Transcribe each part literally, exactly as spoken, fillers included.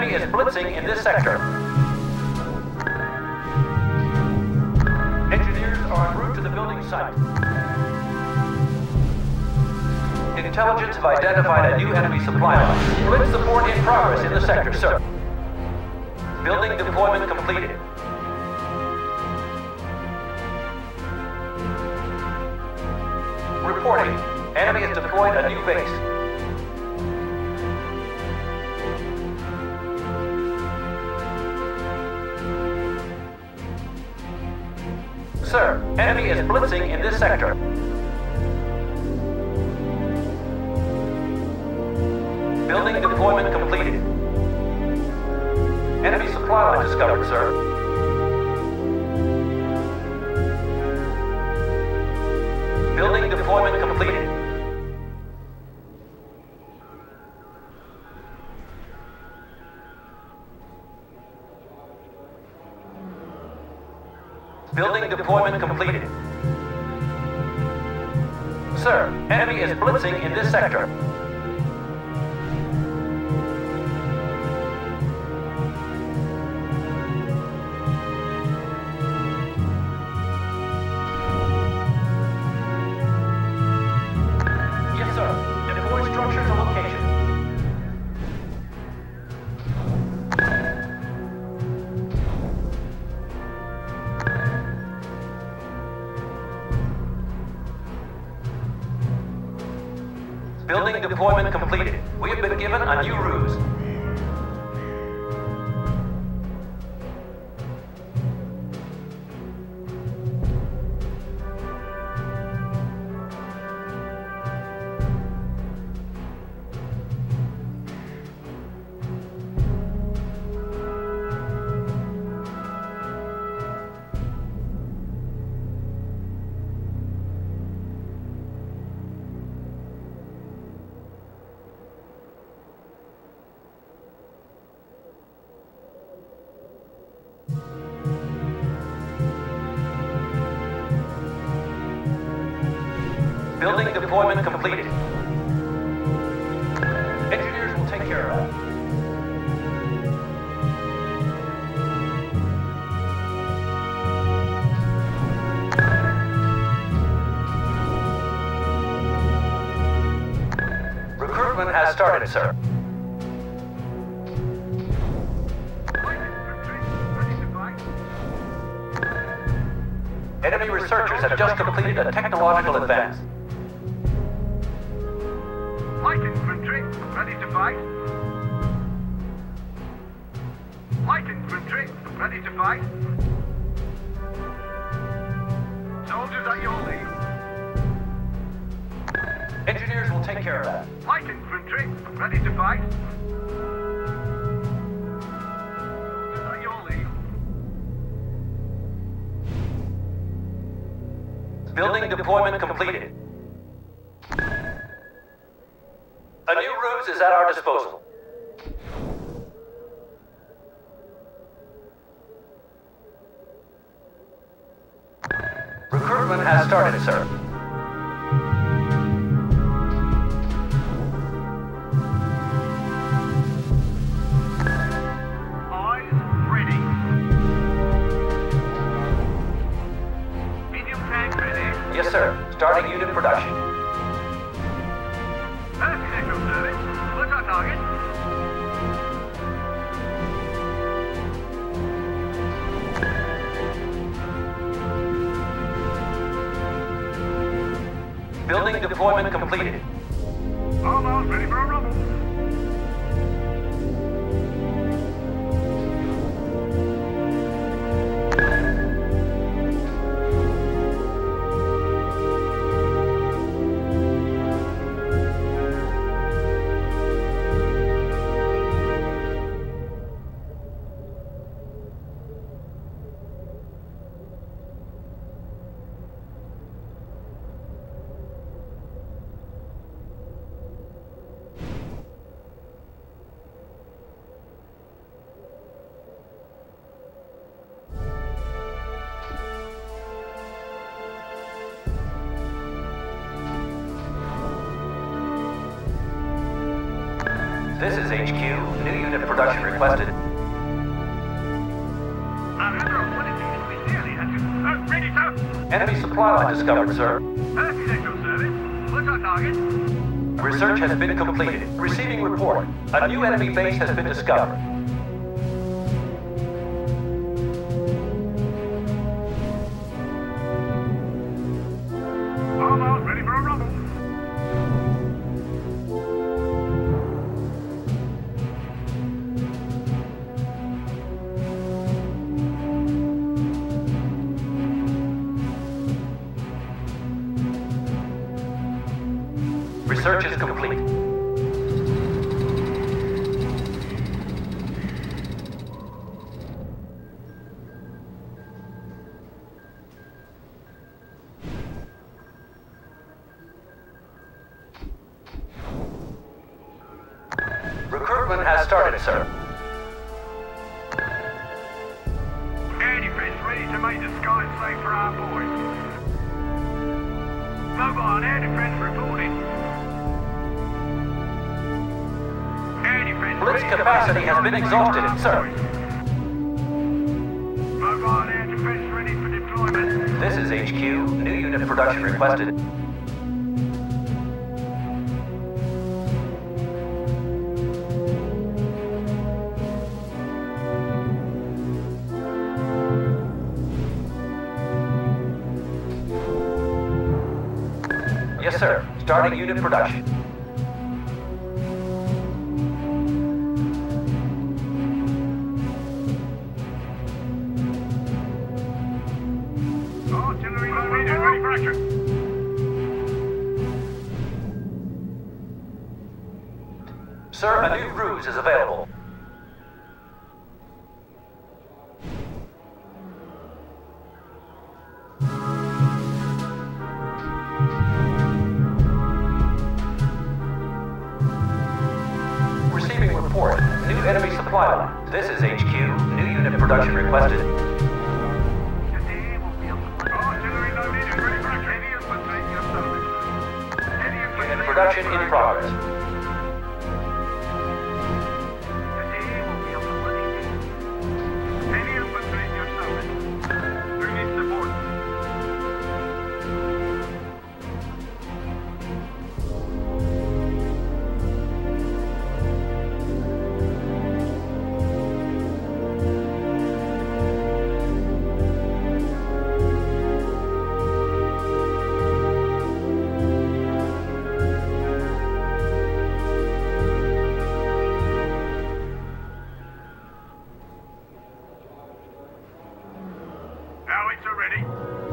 Enemy is blitzing in this sector. Engineers are en route to the building site. Intelligence have identified a new enemy supply line. Blitz support in progress in the sector, sir. Building deployment completed. Reporting. Enemy has deployed a new base. Sir, enemy is blitzing in this sector. Building deployment completed. Enemy supply line discovered, sir. Building deployment completed. Building deployment completed. Sir, enemy is blitzing in this sector. Yes, sir. Deploy structure to location. Building deployment completed. We have been given a new ruse. Building deployment completed. Engineers will take care of that. Recruitment has started, sir. Enemy researchers have just completed a technological advance. Light infantry, ready to fight. Light infantry, ready to fight. Soldiers at your lead. Engineers will take care of that. Light infantry, ready to fight. Soldiers at your lead. Building deployment completed. A new ruse is at our disposal. Recruitment has started, sir. Eyes ready. Medium tank ready. Yes, sir. Starting unit production. Echo service. Select our target. Building deployment completed. Almost ready for a rumble. is H Q. New unit production requested. Ready, sir. Enemy supply line discovered, sir. Perfect, Central Service. What's our target? Research has been completed. Receiving report. A new enemy base has been discovered. Almost ready for a rumble. Research is complete. Recruitment has started, sir. Air defense ready to make the sky safe for our boys. Mobile air defense reporting. Air defense Blitz ready to capacity make has the been sky exhausted, safe for sir. our boys. Mobile air defense ready for deployment. This is H Q. New unit production requested. Yes, sir. Starting unit production. Artillery located, ready for action. Sir, a new ruse is available. Receiving report. New enemy supply line. This is H Q. New unit production requested. Artillery loaded and ready for action. Heavy infantry, your service. Heavy infantry. Unit production in progress. Heavy infantry, your service. Who needs support? Howitzer ready.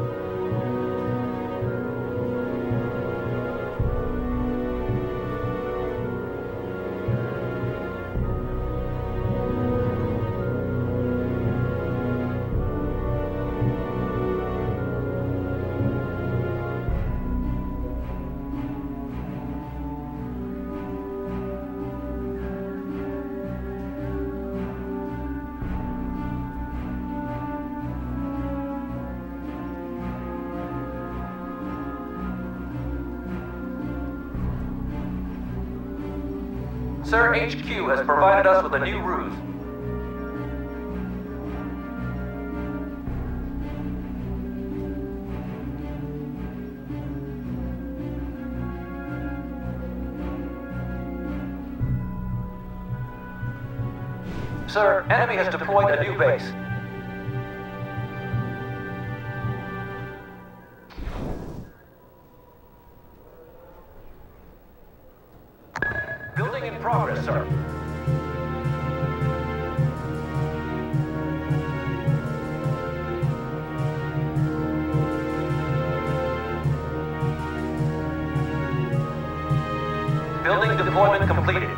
Sir, H Q has provided us with a new ruse. Sir, enemy has deployed a new base. Building in progress, sir. Building deployment completed.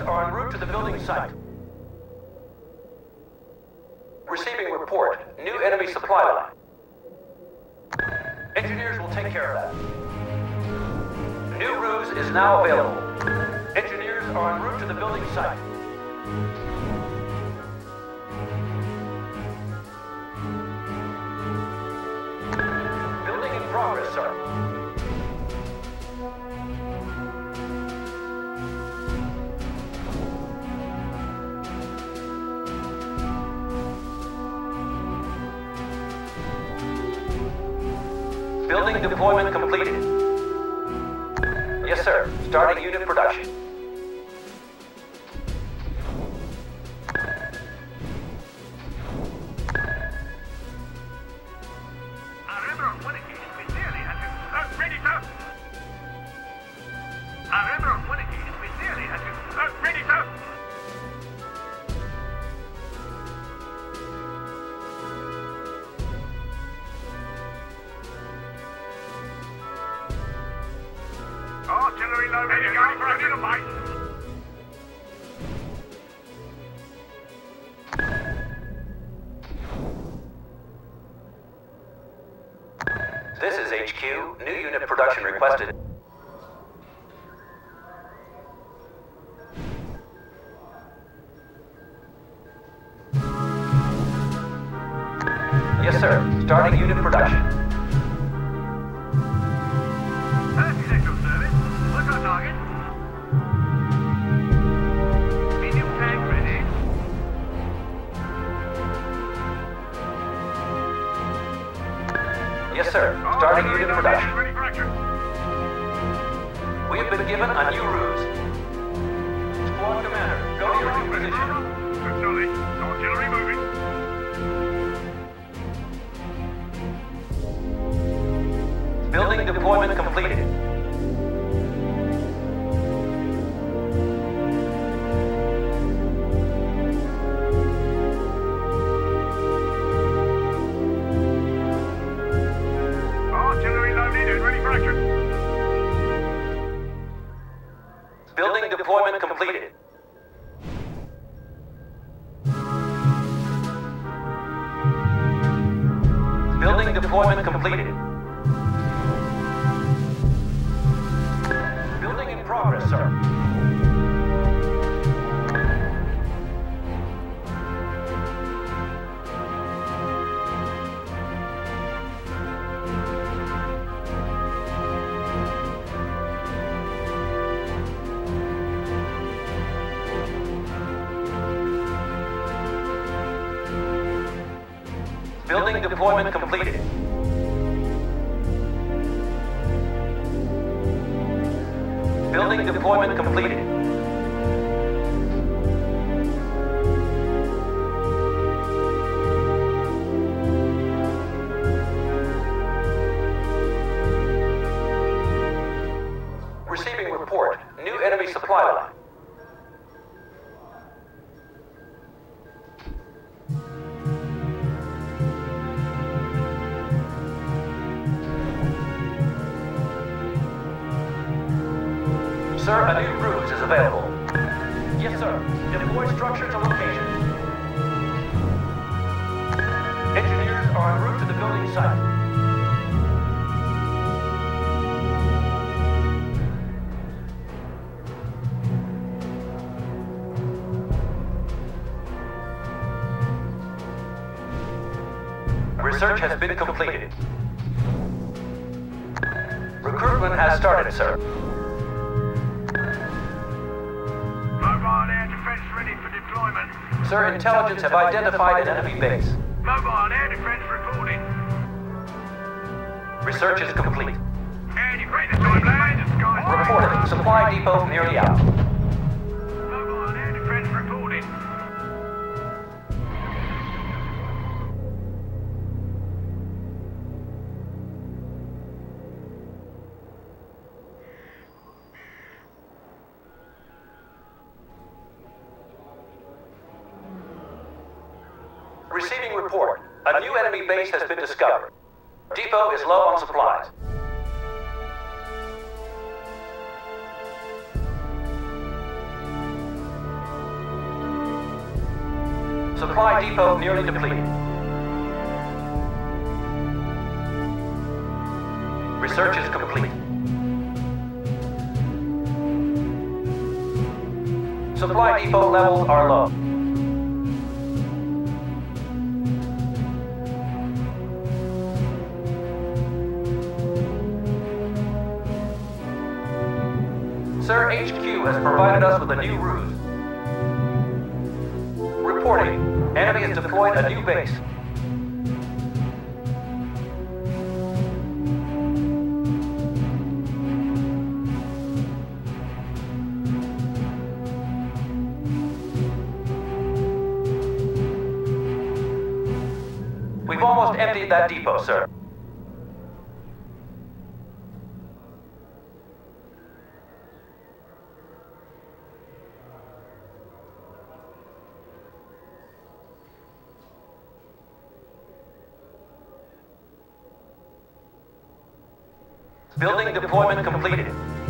are en route to the building site. Receiving report. New enemy supply line. Engineers will take care of that. New r u s e is now available. Engineers are en route to the building site. Building in progress, sir. Building deployment completed. Yes, sir. Starting unit production. Artillery low, ready to go for a little bite. This is H Q. New unit production requested. Yes, sir. Starting unit production. Yes, sir. Starting unit production. We have been given a new ruse. Squad commander, go to your new position. Acknowledge. Artillery moving. Building deployment completed. Building deployment completed. Building deployment completed. Building in progress, sir. Building deployment completed. Building deployment completed. Receiving report. New enemy supply line. Sir, a new ruse is available. Yes, sir. Deploy structure to location. Engineers are en route to the building site. Research has been completed. Recruitment has started, sir. Mobile air defense ready for deployment. Sir, intelligence have identified an enemy base. Mobile air defense reporting. Research is complete. Air defense deployment. Reported. Supply depot nearly out. Mobile air defense reporting. Receiving report. A new enemy base has been discovered. Depot is low on supplies. Supply depot nearly depleted. Research is complete. Supply depot levels are low. Sir, H Q has provided us with a new ruse. Reporting. Enemy has deployed a new base. We've almost emptied that depot, sir. Building deployment completed.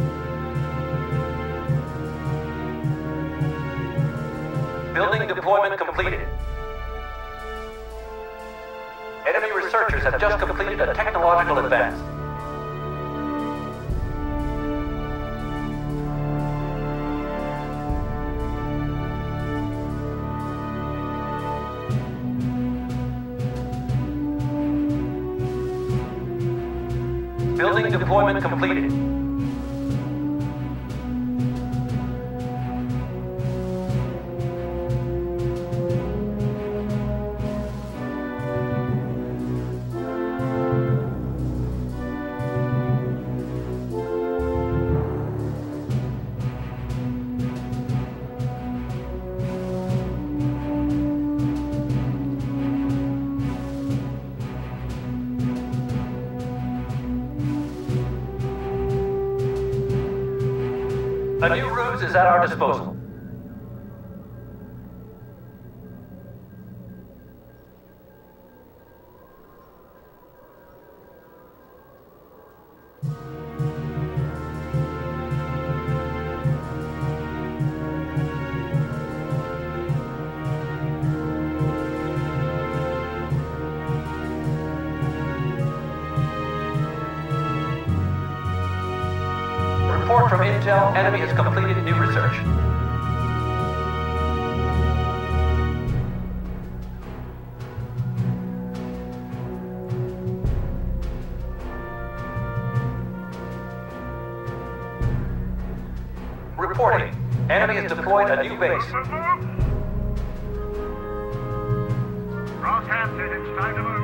Building deployment completed. Enemy researchers have just completed a technological advance. Building deployment completed. A new ruse is at our disposal. Report from Intel, enemy has completed new research. Reporting, enemy has deployed a new base. Rockhampton, it's time to move.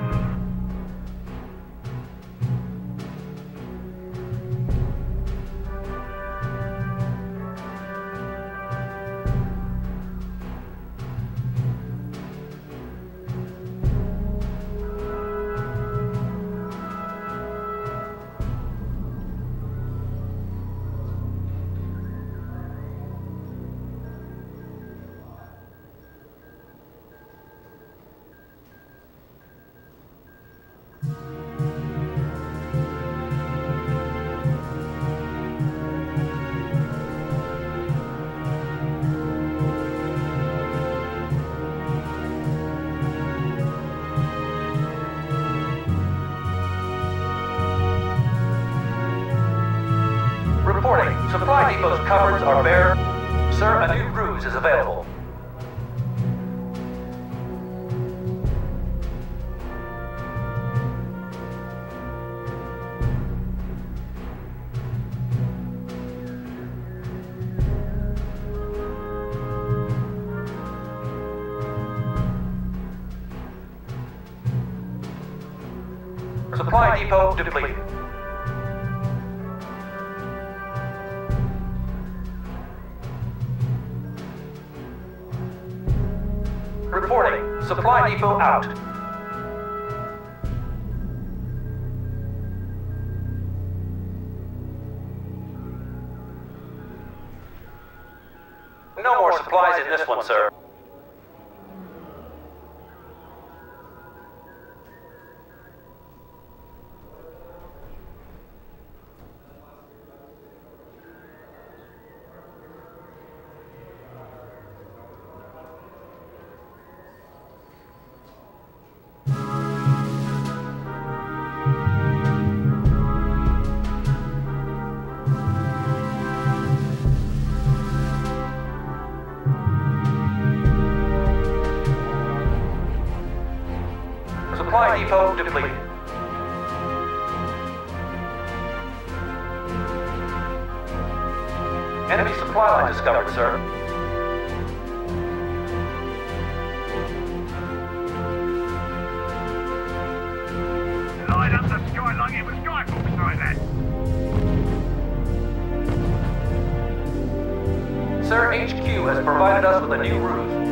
Reporting. Supply depot's cupboards are bare. Sir, a new ruse is available. Supply depot depleted. Reporting. Supply depot out. No more supplies in this one, sir. supply depot depleted. Enemy supply line discovered, sir. Line up the sky like it was Skybox like that. Sir, H Q has provided us with a new ruse.